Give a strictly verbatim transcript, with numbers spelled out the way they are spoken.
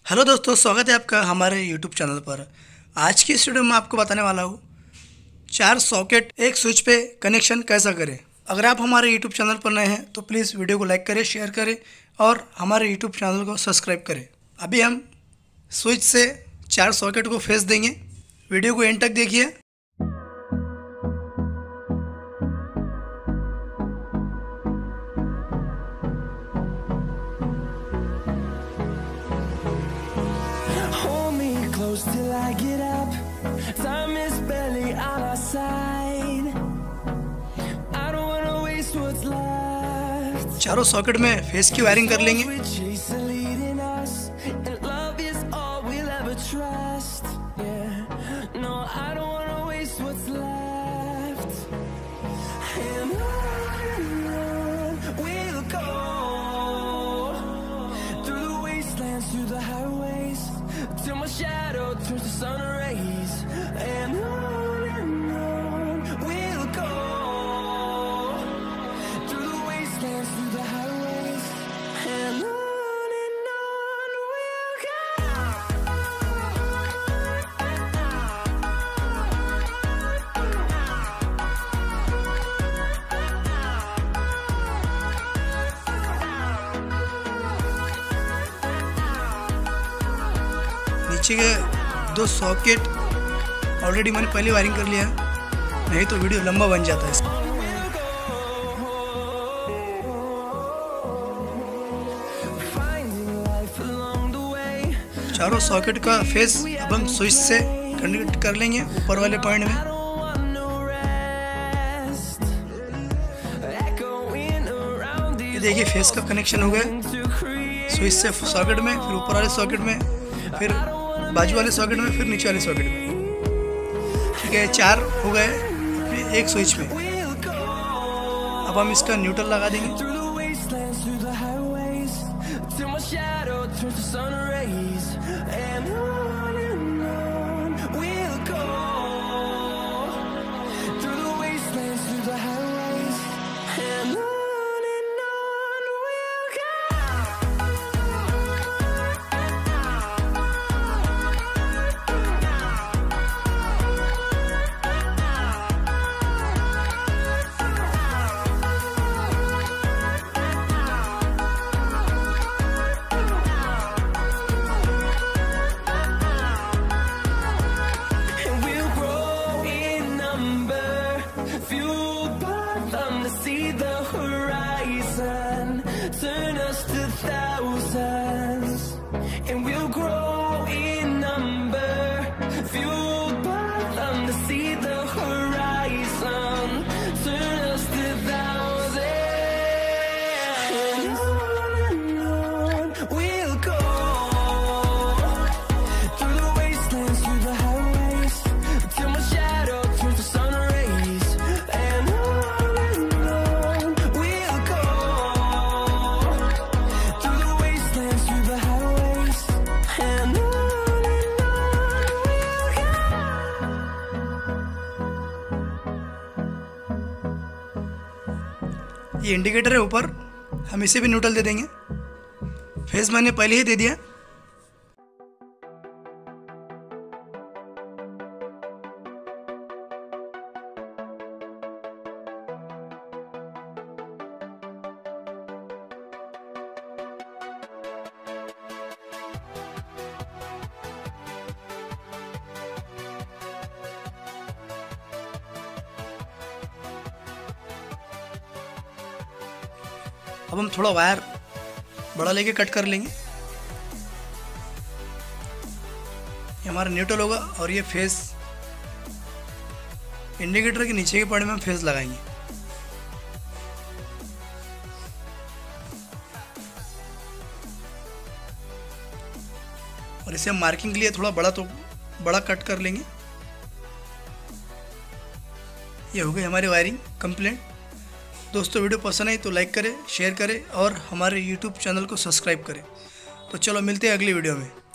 Hello दोस्तों, स्वागत है आपका हमारे यूट्यूब चैनल पर। आज की इस वीडियो में आपको बताने वाला हूँ चार सॉकेट एक स्विच पे कनेक्शन कैसा करें। अगर आप हमारे यूट्यूब चैनल पर नए हैं तो प्लीज़ वीडियो को लाइक करें, शेयर करें और हमारे यूट्यूब चैनल को सब्सक्राइब करें। अभी हम स्विच से चार सॉकेट को फेस देंगे। वीडियो को एंड तक देखिए। Till I get up, time is barely on our side. I don't wanna waste what's left. चारों सॉकेट में फेस की वायरिंग कर लेंगे। Till my shadow turns to sun rays, and on and on we'll go, through the wastelands, through the highways, and on and on we'll go. नीचे के दो socket already मैंने पहले वायरिंग कर लिया, नहीं तो वीडियो लंबा बन जाता है इसका। चारों सॉकेट का फेस अब हम स्विच से कनेक्ट कर लेंगे ऊपर वाले पॉइंट में। ये देखिए फेस का कनेक्शन हो गया स्विच से सॉकेट में, फिर ऊपर वाले सॉकेट में, फिर बाजू वाले सॉकेट में, फिर नीचे वाले सॉकेट में। ठीक है, चार हो गए एक स्विच में। अब हम इसका न्यूट्रल लगा देंगे। See the horizon, turn us to thousands, and we'll grow in number, fueled by them to see the horizon, turn us to thousands, and on and on we'll go, through the wastelands, through the highways, till my shadow turns to sun rays, and on ये indicator है ऊपर, हम इसे भी neutral दे देंगे। Face मैंने पहले ही दे दिया। अब हम थोड़ा वायर बड़ा लेके कट कर लेंगे। ये हमारा न्यूट्रल होगा और ये फेस इंडिकेटर के नीचे के पॉइंट में हम फेस लगाएंगे। और इसे हम मार्किंग के लिए थोड़ा बड़ा तो बड़ा कट कर लेंगे। ये हो गई हमारी वायरिंग कंप्लीट। दोस्तों, वीडियो पसंद आई तो लाइक करें, शेयर करें और हमारे यूट्यूब चैनल को सब्सक्राइब करें। तो चलो मिलते हैं अगली वीडियो में।